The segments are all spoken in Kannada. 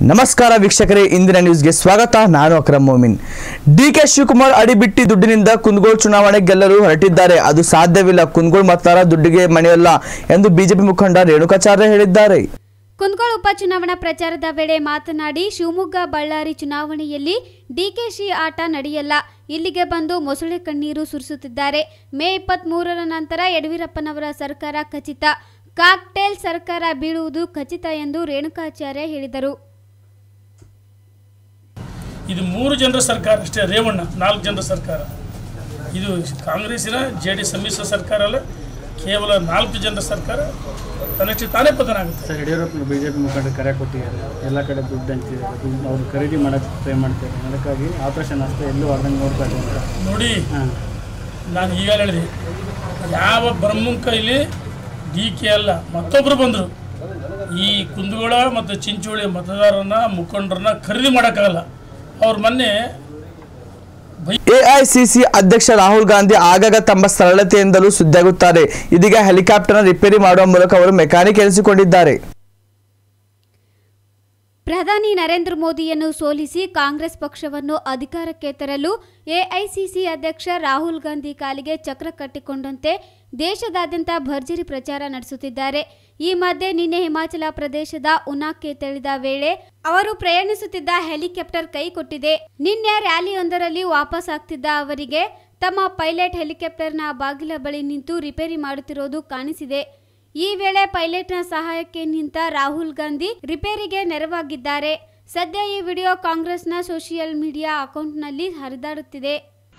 ನಮಸ್ಕಾರ ವೀಕ್ಷಕರೇ, ಇಂದಿನ ನ್ಯೂಸ್ಗೆ ಸ್ವಾಗತ. ನಾನು ಅಕ್ರಮ್ ಮೊಮಿನ್. ಡಿಕೆ ಶಿವಕುಮಾರ್ ಅಡಿಬಿಟ್ಟಿ ದುಡ್ಡಿನಿಂದ ಕುಂದಗೋಳ ಚುನಾವಣೆ ಗೆಲ್ಲಲು ಹೊರಟಿದ್ದಾರೆ. ಅದು ಸಾಧ್ಯವಿಲ್ಲ. ಕುಂದಗೋಳ ಮತದಾರ ದುಡ್ಡಿಗೆ ಮಣಿಯಲ್ಲ ಎಂದು ಬಿಜೆಪಿ ಮುಖಂಡ ರೇಣುಕಾಚಾರ್ಯ ಹೇಳಿದ್ದಾರೆ. ಕುಂದಗೋಳ ಉಪಚುನಾವಣಾ ಪ್ರಚಾರದ ವೇಳೆ ಮಾತನಾಡಿ, ಶಿವಮೊಗ್ಗ ಬಳ್ಳಾರಿ ಚುನಾವಣೆಯಲ್ಲಿ ಡಿಕೆಶಿ ಆಟ ನಡೆಯಲ್ಲ, ಇಲ್ಲಿಗೆ ಬಂದು ಮೊಸಳೆ ಕಣ್ಣೀರು ಸುರಿಸುತ್ತಿದ್ದಾರೆ. ಮೇ 23ರ ನಂತರ ಯಡಿಯೂರಪ್ಪನವರ ಸರ್ಕಾರ ಖಚಿತ, ಕಾಕ್ಟೇಲ್ ಸರ್ಕಾರ ಬೀಳುವುದು ಖಚಿತ ಎಂದು ರೇಣುಕಾಚಾರ್ಯ ಹೇಳಿದರು. ಇದು 3 ಜನರ ಸರ್ಕಾರ ಅಷ್ಟೇ, ರೇವಣ್ಣ 4 ಜನರ ಸರ್ಕಾರ. ಇದು ಕಾಂಗ್ರೆಸ್ಸಿನ ಜೆಡಿಎಸ್ ಸಮ್ಮಿಶ್ರ ಸರ್ಕಾರ ಅಲ್ಲ, ಕೇವಲ 4 ಜನರ ಸರ್ಕಾರ. ತನ್ನಷ್ಟೇ ತಾನೇ ಪತನ ಆಗುತ್ತೆ. ಸರ್, ಯಡಿಯೂರಪ್ಪನ ಬಿಜೆಪಿ ಮುಖಂಡರು ಕರೆ ಕೊಟ್ಟಿದ್ದಾರೆ, ಎಲ್ಲ ಕಡೆ ದುಡ್ಡು ಅಂತಿದ್ದಾರೆ, ಅವರು ಖರೀದಿ ಮಾಡೋಕ್ಕೆ ಟ್ರೈ ಮಾಡ್ತಾರೆ. ಅದಕ್ಕಾಗಿ ಆಪರೇಷನ್ ಅಷ್ಟೇ ಎಲ್ಲೂ ಅರ್ಧಂಗೆ ನೋಡ್ತಾ ಇದ್ದಾರೆ. ನೋಡಿ, ನಾನು ಈಗಾಗಲೇ ಹೇಳಿದೆ, ಯಾವ ಬ್ರಹ್ಮನ್ ಕೈಲಿ ಡಿ ಕೆ ಅಲ್ಲ ಮತ್ತೊಬ್ಬರು ಬಂದರು ಈ ಕುಂದಗೋಳ ಮತ್ತು ಚಿಂಚೋಳಿ ಮತದಾರರನ್ನ ಮುಖಂಡರನ್ನ ಖರೀದಿ ಮಾಡೋಕ್ಕಾಗಲ್ಲ. ಅವ್ರ ಮೊನ್ನೆ ಎಐಸಿಸಿ ಅಧ್ಯಕ್ಷ ರಾಹುಲ್ ಗಾಂಧಿ ಆಗಾಗ ತಮ್ಮ ಸರಳತೆಯಿಂದಲೂ ಸುದ್ದಿಯಾಗುತ್ತಾರೆ. ಇದೀಗ ಹೆಲಿಕಾಪ್ಟರ್ನ ರಿಪೇರಿ ಮಾಡುವ ಮೂಲಕ ಅವರು ಮೆಕ್ಯಾನಿಕ್ ಎನಿಸಿಕೊಂಡಿದ್ದಾರೆ. ಪ್ರಧಾನಿ ನರೇಂದ್ರ ಮೋದಿಯನ್ನು ಸೋಲಿಸಿ ಕಾಂಗ್ರೆಸ್ ಪಕ್ಷವನ್ನು ಅಧಿಕಾರಕ್ಕೆ ತರಲು ಎಐಸಿಸಿ ಅಧ್ಯಕ್ಷ ರಾಹುಲ್ ಗಾಂಧಿ ಕಾಲಿಗೆ ಚಕ್ರ ಕಟ್ಟಿಕೊಂಡಂತೆ ದೇಶದಾದ್ಯಂತ ಭರ್ಜರಿ ಪ್ರಚಾರ ನಡೆಸುತ್ತಿದ್ದಾರೆ. ಈ ಮಧ್ಯೆ ನಿನ್ನೆ ಹಿಮಾಚಲ ಪ್ರದೇಶದ ಉನಾಕ್ಕೆ ತೆರಳಿದ ವೇಳೆ ಅವರು ಪ್ರಯಾಣಿಸುತ್ತಿದ್ದ ಹೆಲಿಕಾಪ್ಟರ್ ಕೈ ಕೊಟ್ಟಿದೆ. ನಿನ್ನೆ ರ್ಯಾಲಿಯೊಂದರಲ್ಲಿ ವಾಪಸ್ ಆಗ್ತಿದ್ದ ಅವರಿಗೆ ತಮ್ಮ ಪೈಲಟ್ ಹೆಲಿಕಾಪ್ಟರ್ನ ಬಾಗಿಲ ಬಳಿ ನಿಂತು ರಿಪೇರಿ ಮಾಡುತ್ತಿರುವುದು ಕಾಣಿಸಿದೆ. ಈ ವೇಳೆ ಪೈಲಟ್ನ ಸಹಾಯಕ್ಕೆ ನಿಂತ ರಾಹುಲ್ ಗಾಂಧಿ ರಿಪೇರಿಗೆ ನೆರವಾಗಿದ್ದಾರೆ. ಸದ್ಯ ಈ ವಿಡಿಯೋ ಕಾಂಗ್ರೆಸ್ನ ಸೋಷಿಯಲ್ ಮೀಡಿಯಾ ಅಕೌಂಟ್ನಲ್ಲಿ ಹರಿದಾಡುತ್ತಿದೆ.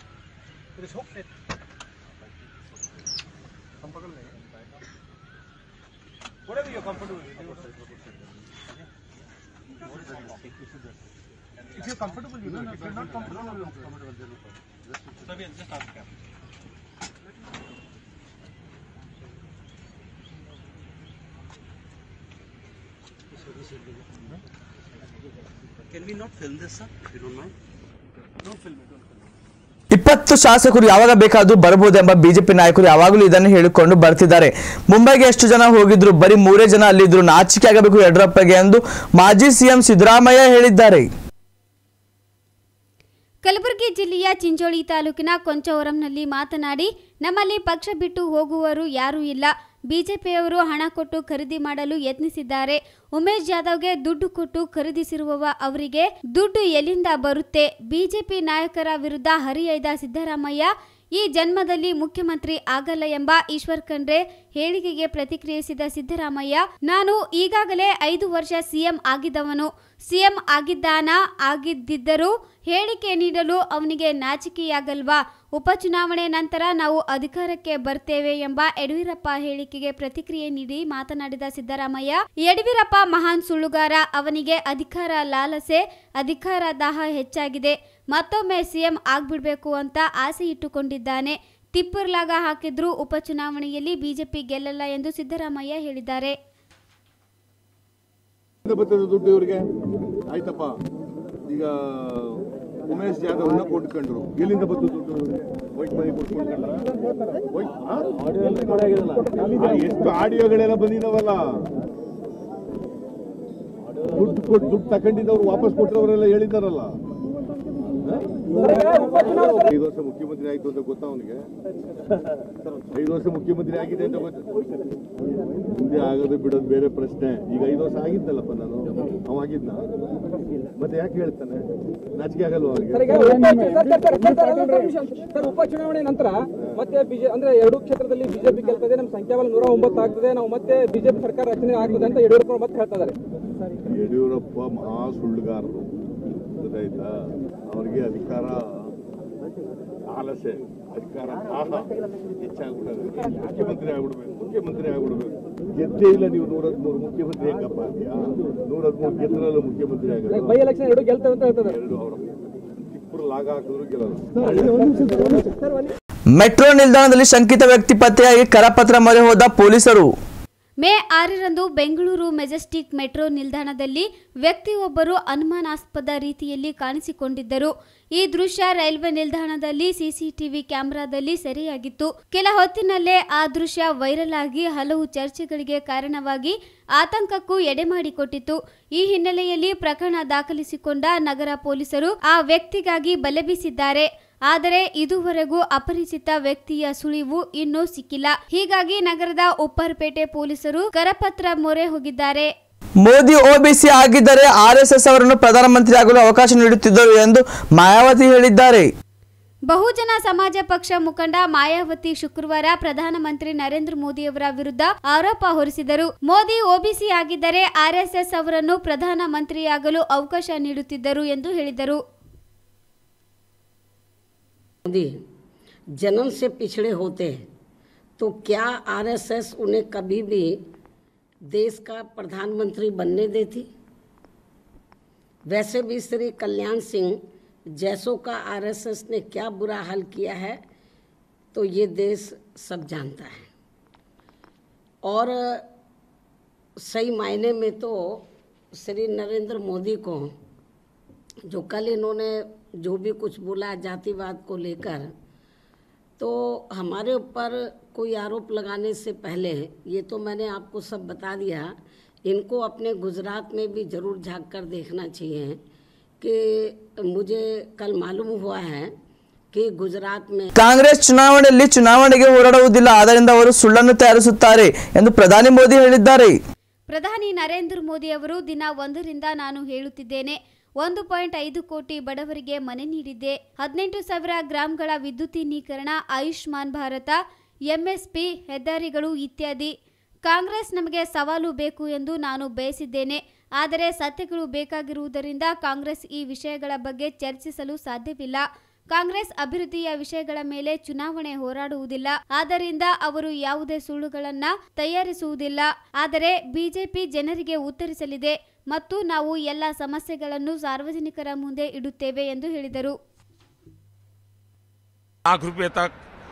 Can we not film this, sir? If you don't mind. Don't film it. 20 ಶಾಸಕರು ಯಾವಾಗ ಬೇಕಾದರೂ ಬರಬಹುದೆಂಬ ಬಿಜೆಪಿ ನಾಯಕರು ಯಾವಾಗಲೂ ಇದನ್ನು ಹೇಳಿಕೊಂಡು ಬರ್ತಿದ್ದಾರೆ. ಮುಂಬೈಗೆ ಎಷ್ಟು ಜನ ಹೋಗಿದ್ರು? ಬರೀ 3 ಜನ ಅಲ್ಲಿದ್ರು. ನಾಚಿಕೆ ಆಗಬೇಕು ಯಡಿಯೂರಪ್ಪಗೆ ಎಂದು ಮಾಜಿ ಸಿಎಂ ಸಿದ್ದರಾಮಯ್ಯ ಹೇಳಿದ್ದಾರೆ. ಕಲಬುರಗಿ ಜಿಲ್ಲೆಯ ಚಿಂಚೋಳಿ ತಾಲೂಕಿನ ಕೊಂಚವರಂನಲ್ಲಿ ಮಾತನಾಡಿ, ನಮ್ಮಲ್ಲಿ ಪಕ್ಷ ಬಿಟ್ಟು ಹೋಗುವವರು ಯಾರೂ ಇಲ್ಲ. ಬಿಜೆಪಿಯವರು ಹಣ ಕೊಟ್ಟು ಖರೀದಿ ಮಾಡಲು ಯತ್ನಿಸಿದ್ದಾರೆ. ಉಮೇಶ್ ಜಾಧವ್ಗೆ ದುಡ್ಡು ಕೊಟ್ಟು ಖರೀದಿಸಿರುವವ ಅವರಿಗೆ ದುಡ್ಡು ಎಲ್ಲಿಂದ ಬರುತ್ತೆ? ಬಿಜೆಪಿ ನಾಯಕರ ವಿರುದ್ಧ ಹರಿಯೈದ ಸಿದ್ದರಾಮಯ್ಯ ಈ ಜನ್ಮದಲ್ಲಿ ಮುಖ್ಯಮಂತ್ರಿ ಆಗಲ್ಲ ಎಂಬ ಈಶ್ವರ್ ಖಂಡ್ರೆ ಹೇಳಿಕೆಗೆ ಪ್ರತಿಕ್ರಿಯಿಸಿದ ಸಿದ್ದರಾಮಯ್ಯ, ನಾನು ಈಗಾಗಲೇ 5 ವರ್ಷ ಸಿಎಂ ಆಗಿದ್ದವನು. ಸಿಎಂ ಆಗಿದ್ದಿದ್ದರೂ ಹೇಳಿಕೆ ನೀಡಲು ಅವನಿಗೆ ನಾಚಿಕೆಯಾಗಲ್ವಾ? ಉಪಚುನಾವಣೆ ನಂತರ ನಾವು ಅಧಿಕಾರಕ್ಕೆ ಬರ್ತೇವೆ ಎಂಬ ಯಡಿಯೂರಪ್ಪ ಹೇಳಿಕೆಗೆ ಪ್ರತಿಕ್ರಿಯೆ ನೀಡಿ ಮಾತನಾಡಿದ ಸಿದ್ದರಾಮಯ್ಯ, ಯಡಿಯೂರಪ್ಪ ಮಹಾನ್ ಸುಳ್ಳುಗಾರ. ಅವನಿಗೆ ಅಧಿಕಾರ ಲಾಲಸೆ, ಅಧಿಕಾರ ದಾಹ ಹೆಚ್ಚಾಗಿದೆ. ಮತ್ತೊಮ್ಮೆ ಸಿಎಂ ಆಗ್ಬಿಡ್ಬೇಕು ಅಂತ ಆಸೆ ಇಟ್ಟುಕೊಂಡಿದ್ದಾನೆ. ತಿಪ್ಪರ್ಲಾಗ ಹಾಕಿದ್ರೂ ಉಪಚುನಾವಣೆಯಲ್ಲಿ ಬಿಜೆಪಿ ಗೆಲ್ಲಲ್ಲ ಎಂದು ಸಿದ್ದರಾಮಯ್ಯ ಹೇಳಿದ್ದಾರೆ. ದುಡ್ಡು ಇವರಿಗೆ ಆಯ್ತಪ್ಪ. ಈಗ ಉಮೇಶ್ ಜಾಧವ್ನ ಕೊಟ್ಕೊಂಡ್ರು, ಎಲ್ಲಿಂದ ಬಂತು ದುಡ್ಡು? ವೈಟ್ ಮನಿ ಎಷ್ಟು ಆಡಿಯೋಗಳೆಲ್ಲ ಬಂದಿದಾವಲ್ಲ, ದುಡ್ಡು ತಗೊಂಡಿದ್ದವ್ರು ವಾಪಸ್ ಕೊಟ್ಟವರೆಲ್ಲ ಹೇಳಿದಾರಲ್ಲ. 5 ವರ್ಷ ಮುಖ್ಯಮಂತ್ರಿ ಆಯ್ತು ಅಂತ ಗೊತ್ತಾ ಅವನಿಗೆ? 5 ವರ್ಷ ಮುಖ್ಯಮಂತ್ರಿ ಆಗಿದೆ ಅಂತ ಗೊತ್ತ. ಮುಂದೆ ಆಗೋದು ಬಿಡೋದು ಬೇರೆ ಪ್ರಶ್ನೆ. ಈಗ 5 ವರ್ಷ ಆಗಿದ್ದಲ್ಲಪ್ಪ, ನಾನು ಅವಾಗಿದ್ನ, ಮತ್ತೆ ಯಾಕೆ ಹೇಳ್ತಾನೆ? ನಾಚಿಕೆ ಆಗಲ್ವ ಅವ್ರಿಗೆ? ಉಪಚುನಾವಣೆ ನಂತರ ಮತ್ತೆ ಅಂದ್ರೆ 2 ಕ್ಷೇತ್ರದಲ್ಲಿ ಬಿಜೆಪಿ ಗೆಲ್ತದೆ, ನಮ್ಮ ಸಂಖ್ಯಾಬಲ 109 ಆಗ್ತದೆ, ನಾವು ಮತ್ತೆ ಬಿಜೆಪಿ ಸರ್ಕಾರ ರಚನೆ ಆಗ್ತದೆ ಅಂತ ಯಡಿಯೂರಪ್ಪ ಮತ್ತೆ ಹೇಳ್ತಾ ಇದ್ದಾರೆ. ಯಡಿಯೂರಪ್ಪ ಮಹಾ ಸುಳ್ಳುಗಾರರು, ಗೊತ್ತಾಯ್ತಾ? ಅವ್ರಿಗೆ ಅಧಿಕಾರ ಆಲಸೆ, ಅಧಿಕಾರ ದಾಹ ಹೆಚ್ಚಾಗ್ಬಿಡೋದು. ಮುಖ್ಯಮಂತ್ರಿ ಆಗ್ಬಿಡ್ಬೇಕು. ಗೆದ್ದೇ ಇಲ್ಲ ನೀವು. 113 ಮುಖ್ಯಮಂತ್ರಿ ಹೆಂಗಪ್ಪ ಅಂತೀಯಾ? 113 ಗೆದ್ರಲ್ಲೂ ಮುಖ್ಯಮಂತ್ರಿ ಆಗೋದು. ಬೈ ಎಲೆಕ್ಷನ್ 2 ಗೆಲ್ತವೆ ಅಂತ ಹೇಳ್ತಾರೆ. 2 ಅವರು ತಿಪ್ಪರು ಲಾಗ ಹಾಕಿದ್ರು ಗೆಲ್ಲೋದು. ಮೆಟ್ರೋ ನಿಲ್ದಾಣದಲ್ಲಿ ಶಂಕಿತ ವ್ಯಕ್ತಿ ಪತ್ತೆಯಾಗಿ ಕರಪತ್ರ ಮೊರೆ ಹೋದ ಪೊಲೀಸರು. ಮೇ 6ರಂದು ಬೆಂಗಳೂರು ಮೆಜೆಸ್ಟಿಕ್ ಮೆಟ್ರೋ ನಿಲ್ದಾಣದಲ್ಲಿ ವ್ಯಕ್ತಿಯೊಬ್ಬರು ಅನುಮಾನಾಸ್ಪದ ರೀತಿಯಲ್ಲಿ ಕಾಣಿಸಿಕೊಂಡಿದ್ದರು. ಈ ದೃಶ್ಯ ರೈಲ್ವೆ ನಿಲ್ದಾಣದಲ್ಲಿ ಸಿಸಿಟಿವಿ ಕ್ಯಾಮೆರಾದಲ್ಲಿ ಸೆರೆಯಾಗಿತ್ತು. ಕೆಲ ಹೊತ್ತಿನಲ್ಲೇ ಆ ದೃಶ್ಯ ವೈರಲ್ ಆಗಿ ಹಲವು ಚರ್ಚೆಗಳಿಗೆ ಕಾರಣವಾಗಿ ಆತಂಕಕ್ಕೂ ಎಡೆಮಾಡಿಕೊಟ್ಟಿತು. ಈ ಹಿನ್ನೆಲೆಯಲ್ಲಿ ಪ್ರಕರಣ ದಾಖಲಿಸಿಕೊಂಡ ನಗರ ಪೊಲೀಸರು ಆ ವ್ಯಕ್ತಿಗಾಗಿ ಬಲೆ ಬೀಸಿದ್ದಾರೆ. ಆದರೆ ಇದುವರೆಗೂ ಅಪರಿಚಿತ ವ್ಯಕ್ತಿಯ ಸುಳಿವು ಇನ್ನೂ ಸಿಕ್ಕಿಲ್ಲ. ಹೀಗಾಗಿ ನಗರದ ಉಪ್ಪರ್ಪೇಟೆ ಪೊಲೀಸರು ಕರಪತ್ರ ಮೊರೆ ಹೋಗಿದ್ದಾರೆ. ಮೋದಿ ಒಬಿಸಿ ಆಗಿದ್ದರೆ ಆರ್ಎಸ್ಎಸ್ ಅವರನ್ನು ಪ್ರಧಾನಮಂತ್ರಿ ಆಗಲು ಅವಕಾಶ ನೀಡುತ್ತಿದ್ದರು ಎಂದು ಮಾಯಾವತಿ ಹೇಳಿದ್ದಾರೆ. ಬಹುಜನ ಸಮಾಜ ಪಕ್ಷ ಮುಖಂಡ ಮಾಯಾವತಿ ಶುಕ್ರವಾರ ಪ್ರಧಾನಮಂತ್ರಿ ನರೇಂದ್ರ ಮೋದಿಯವರ ವಿರುದ್ಧ ಆರೋಪ ಹೊರಿಸಿದರು. ಮೋದಿ ಒಬಿಸಿ ಆಗಿದ್ದರೆ ಆರ್ಎಸ್ಎಸ್ ಅವರನ್ನು ಪ್ರಧಾನಮಂತ್ರಿಯಾಗಲು ಅವಕಾಶ ನೀಡುತ್ತಿದ್ದರು ಎಂದು ಹೇಳಿದರು. मोदी जन्म से पिछड़े होते तो क्या आरएसएस उन्हें कभी भी देश का प्रधानमंत्री बनने देती? वैसे भी श्री कल्याण सिंह जैसों का आरएसएस ने क्या बुरा हाल किया है तो ये देश सब जानता है. और सही मायने में तो श्री नरेंद्र मोदी को जो कल इन्होंने जो भी कुछ बोला जातिवाद को लेकर, तो हमारे ऊपर कोई आरोप लगाने से पहले ये तो मैंने आपको सब बता दिया, इनको अपने गुजरात में भी ज़रूर झांक कर देखना चाहिए कि मुझे कल मालूम हुआ है कि गुजरात में ಕಾಂಗ್ರೆಸ್ ಚುನಾವಣೆಗೆ ಹೋರಾಡುವುದಿಲ್ಲ, ಆದ್ದರಿಂದ ಅವರು ಸುಳ್ಳನ್ನು ತಯಾರಿಸುತ್ತಾರೆ ಎಂದು ಪ್ರಧಾನಿ ಮೋದಿ ಹೇಳಿದ್ದಾರೆ. ಪ್ರಧಾನಿ ನರೇಂದ್ರ ಮೋದಿ ಅವರು ದಿನ 1ರಿಂದ ನಾನು ಹೇಳುತ್ತಿದ್ದೇನೆ, 1.5 ಕೋಟಿ ಬಡವರಿಗೆ ಮನೆ ನೀಡಿದ್ದೆ, 18,000 ಗ್ರಾಮಗಳ ವಿದ್ಯುತೀಕರಣ, ಆಯುಷ್ಮಾನ್ ಭಾರತ, ಎಂಎಸ್ಪಿ, ಹೆದ್ದಾರಿಗಳು ಇತ್ಯಾದಿ. ಕಾಂಗ್ರೆಸ್ ನಮಗೆ ಸವಾಲು ಬೇಕು ಎಂದು ನಾನು ಬಯಸಿದ್ದೇನೆ. ಆದರೆ ಸತ್ಯಗಳು ಬೇಕಾಗಿರುವುದರಿಂದ ಕಾಂಗ್ರೆಸ್ ಈ ವಿಷಯಗಳ ಬಗ್ಗೆ ಚರ್ಚಿಸಲು ಸಾಧ್ಯವಿಲ್ಲ. ಕಾಂಗ್ರೆಸ್ ಅಭಿವೃದ್ಧಿಯ ವಿಷಯಗಳ ಮೇಲೆ ಚುನಾವಣೆ ಹೋರಾಡುವುದಿಲ್ಲ. ಆದ್ದರಿಂದ ಅವರು ಯಾವುದೇ ಸುಳ್ಳುಗಳನ್ನು ತಯಾರಿಸುವುದಿಲ್ಲ. ಆದರೆ ಬಿಜೆಪಿ ಜನರಿಗೆ ಉತ್ತರಿಸಲಿದೆ ಮತ್ತು ನಾವು ಎಲ್ಲ ಸಮಸ್ಯೆಗಳನ್ನು ಸಾರ್ವಜನಿಕರ ಮುಂದೆ ಇಡುತ್ತೇವೆ ಎಂದು ಹೇಳಿದರು. लाख रुपए तक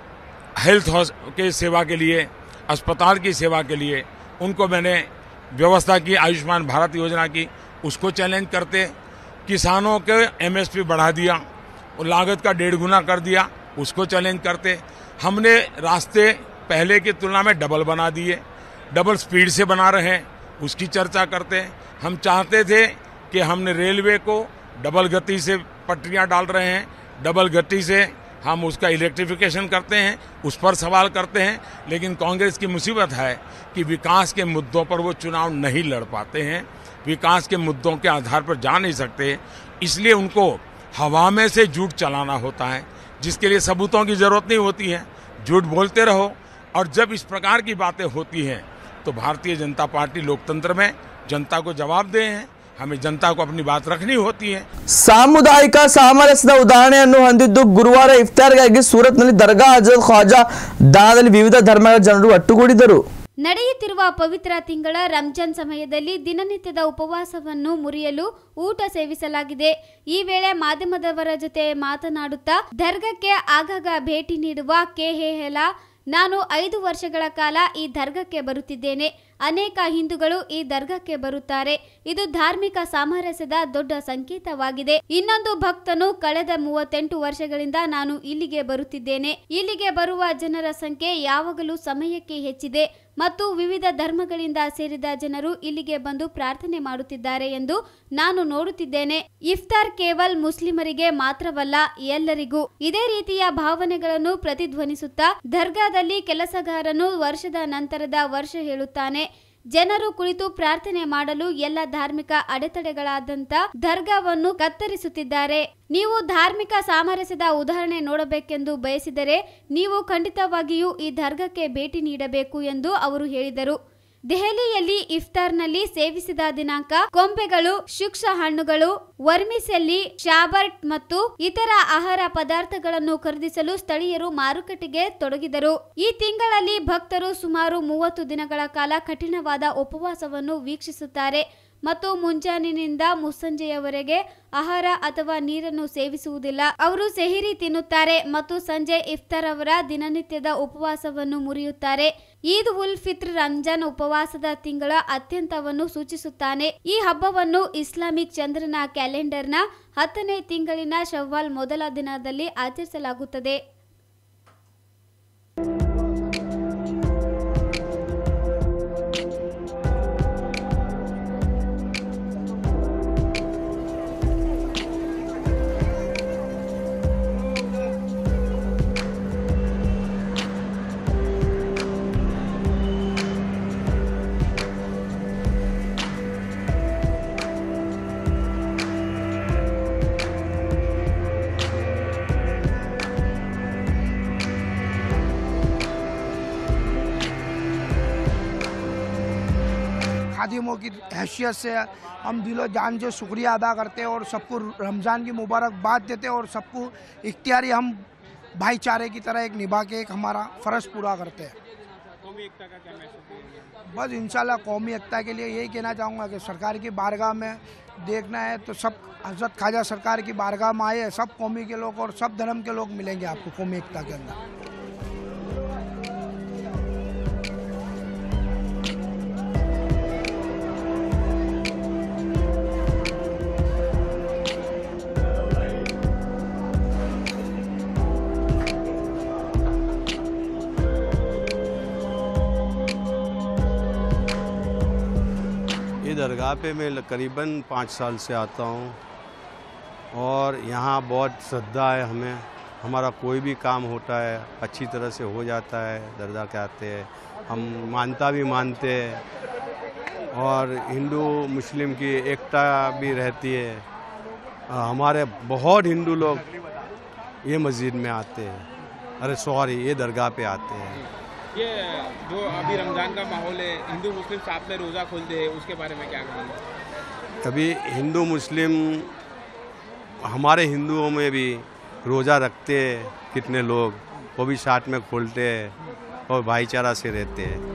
हेल्थ के सेवा के लिए, अस्पताल की सेवा के लिए उनको मैंने व्यवस्था की, आयुष्मान भारत योजना की, उसको चैलेंज करते, किसानों के एमएसपी बढ़ा दिया, लागत का 1.5 गुना कर दिया, उसको चैलेंज करते। हमने रास्ते पहले की तुलना में डबल बना दिए, डबल स्पीड से बना रहे हैं, उसकी चर्चा करते। हम चाहते थे कि हमने रेलवे को डबल गति से पटरियां डाल रहे हैं, डबल गति से हम उसका इलेक्ट्रिफिकेशन करते हैं, उस पर सवाल करते हैं। लेकिन कांग्रेस की मुसीबत है कि विकास के मुद्दों पर वो चुनाव नहीं लड़ पाते हैं, विकास के मुद्दों के आधार पर जा नहीं सकते, इसलिए उनको हवा में से झूठ चलाना होता है, जिसके लिए सबूतों की जरूरत नहीं होती है। झूठ बोलते रहो, और जब इस प्रकार की बातें होती हैं तो भारतीय जनता पार्टी लोकतंत्र में जनता को जवाब दे हैं, हमें जनता को अपनी बात रखनी होती है. ಸಾಮುದಾಯಿಕ ಸಾಮರಸ್ಯದ ಉದಾಹರಣೆಯನ್ನು ಹೊಂದಿದ್ದು ಗುರುವಾರ ಇಫ್ತಾರ್ಗಾಗಿ ಸೂರತ್ನಲ್ಲಿ ದರ್ಗಾ ಹಜರತ್ ಖ್ವಾಜಾ ದಾನದಲ್ಲಿ ವಿವಿಧ ಧರ್ಮಗಳ ಜನರು ಒಟ್ಟುಗೂಡಿದರು. ನಡೆಯುತ್ತಿರುವ ಪವಿತ್ರ ತಿಂಗಳ ರಂಜಾನ್ ಸಮಯದಲ್ಲಿ ದಿನನಿತ್ಯದ ಉಪವಾಸವನ್ನು ಮುರಿಯಲು ಊಟ ಸೇವಿಸಲಾಗಿದೆ. ಈ ವೇಳೆ ಮಾಧ್ಯಮದವರ ಜೊತೆ ಮಾತನಾಡುತ್ತಾ ದರ್ಗಾಕ್ಕೆ ಆಗಾಗ ಭೇಟಿ ನೀಡುವ ಕೆಹೆಹೆಲಾ, ನಾನು 5 ವರ್ಷಗಳ ಕಾಲ ಈ ದರ್ಗಾಕ್ಕೆ ಬರುತ್ತಿದ್ದೇನೆ. ಅನೇಕ ಹಿಂದೂಗಳು ಈ ದರ್ಗಾಕ್ಕೆ ಬರುತ್ತಾರೆ. ಇದು ಧಾರ್ಮಿಕ ಸಾಮರಸ್ಯದ ದೊಡ್ಡ ಸಂಕೇತವಾಗಿದೆ. ಇನ್ನೊಂದು ಭಕ್ತನು ಕಳೆದ 38 ವರ್ಷಗಳಿಂದ ನಾನು ಇಲ್ಲಿಗೆ ಬರುತ್ತಿದ್ದೇನೆ. ಇಲ್ಲಿಗೆ ಬರುವ ಜನರ ಸಂಖ್ಯೆ ಯಾವಾಗಲೂ ಸಮಯಕ್ಕೆ ಹೆಚ್ಚಿದೆ ಮತ್ತು ವಿವಿಧ ಧರ್ಮಗಳಿಂದ ಸೇರಿದ ಜನರು ಇಲ್ಲಿಗೆ ಬಂದು ಪ್ರಾರ್ಥನೆ ಮಾಡುತ್ತಿದ್ದಾರೆ ಎಂದು ನಾನು ನೋಡುತ್ತಿದ್ದೇನೆ. ಇಫ್ತಾರ್ ಕೇವಲ ಮುಸ್ಲಿಮರಿಗೆ ಮಾತ್ರವಲ್ಲ, ಎಲ್ಲರಿಗೂ. ಇದೇ ರೀತಿಯ ಭಾವನೆಗಳನ್ನು ಪ್ರತಿಧ್ವನಿಸುತ್ತಾ ದರ್ಗಾದಲ್ಲಿ ಕೆಲಸಗಾರನು ವರ್ಷದ ನಂತರದ ವರ್ಷ ಹೇಳುತ್ತಾನೆ. ಜನರು ಕುಳಿತು ಪ್ರಾರ್ಥನೆ ಮಾಡಲು ಎಲ್ಲ ಧಾರ್ಮಿಕ ಅಡೆತಡೆಗಳಾದಂತ ದರ್ಗಾವನ್ನು ಕತ್ತರಿಸುತ್ತಿದ್ದಾರೆ. ನೀವು ಧಾರ್ಮಿಕ ಸಾಮರಸ್ಯದ ಉದಾಹರಣೆ ನೋಡಬೇಕೆಂದು ಬಯಸಿದರೆ ನೀವು ಖಂಡಿತವಾಗಿಯೂ ಈ ದರ್ಗಾಕ್ಕೆ ಭೇಟಿ ನೀಡಬೇಕು ಎಂದು ಅವರು ಹೇಳಿದರು. ದೆಹಲಿಯಲ್ಲಿ ಇಫ್ತಾರ್ನಲ್ಲಿ ಸೇವಿಸಿದ ದಿನಾಂಕ ಕೊಂಬೆಗಳು, ಸೂಕ್ಷ್ಮ ಹಣ್ಣುಗಳು, ವರ್ಮಿಸೆಲ್ಲಿ, ಶಾಬರ್ಟ್ ಮತ್ತು ಇತರ ಆಹಾರ ಪದಾರ್ಥಗಳನ್ನು ಖರೀದಿಸಲು ಸ್ಥಳೀಯರು ಮಾರುಕಟ್ಟೆಗೆ ತೊಡಗಿದರು. ಈ ತಿಂಗಳಲ್ಲಿ ಭಕ್ತರು ಸುಮಾರು 30 ದಿನಗಳ ಕಾಲ ಕಠಿಣವಾದ ಉಪವಾಸವನ್ನು ವೀಕ್ಷಿಸುತ್ತಾರೆ ಮತ್ತು ಮುಂಜಾನಿನಿಂದ ಮುಸ್ಸಂಜೆಯವರೆಗೆ ಆಹಾರ ಅಥವಾ ನೀರನ್ನು ಸೇವಿಸುವುದಿಲ್ಲ. ಅವರು ಸೆಹಿರಿ ತಿನ್ನುತ್ತಾರೆ ಮತ್ತು ಸಂಜೆ ಇಫ್ತಾರ್ ಅವರ ದಿನನಿತ್ಯದ ಉಪವಾಸವನ್ನು ಮುರಿಯುತ್ತಾರೆ. ಈದ್ ಉಲ್ ಫಿತ್ರ್ ರಂಜಾನ್ ಉಪವಾಸದ ತಿಂಗಳ ಅತ್ಯಂತವನ್ನು ಸೂಚಿಸುತ್ತಾನೆ. ಈ ಹಬ್ಬವನ್ನು ಇಸ್ಲಾಮಿಕ್ ಚಂದ್ರನ ಕ್ಯಾಲೆಂಡರ್ನ 10ನೇ ತಿಂಗಳಿನ ಶವ್ವಾಲ್ ಮೊದಲ ದಿನದಲ್ಲಿ ಆಚರಿಸಲಾಗುತ್ತದೆ. खादिमों की हैसियत से हम दिलो जान जो शुक्रिया अदा करते हैं और सबको रमज़ान की मुबारकबाद देते हैं और सबको इख्तियारी हम भाईचारे की तरह एक निभा के एक हमारा फ़र्ज़ पूरा करते हैं। कौमी एकता का क्या मैसेज देंगे? बस इंशाल्लाह कौमी एकता के लिए यही कहना चाहूँगा कि सरकार की बारगाह में देखना है तो सब हज़रत ख्वाजा सरकार की बारगाह में आए, सब कौमी के लोग और सब धर्म के लोग मिलेंगे आपको कौमी एकता के अंदर। दरगाह पे मैं करीबन 5 साल से आता हूँ और यहाँ बहुत श्रद्धा है हमें। हमारा कोई भी काम होता है अच्छी तरह से हो जाता है। दरगाह के आते हैं हम मानता भी मानते हैं और हिंदू मुस्लिम की एकता भी रहती है। हमारे बहुत हिंदू लोग ये मस्जिद में आते हैं, अरे सॉरी ये दरगाह पे आते हैं। ये जो अभी रमज़ान का माहौल है, हिंदू मुस्लिम साथ में रोज़ा खोलते हैं, उसके बारे में क्या कहेंगे? अभी हिंदू मुस्लिम हमारे हिंदुओं में भी रोज़ा रखते हैं कितने लोग, वो भी साथ में खोलते हैं और भाईचारा से रहते हैं।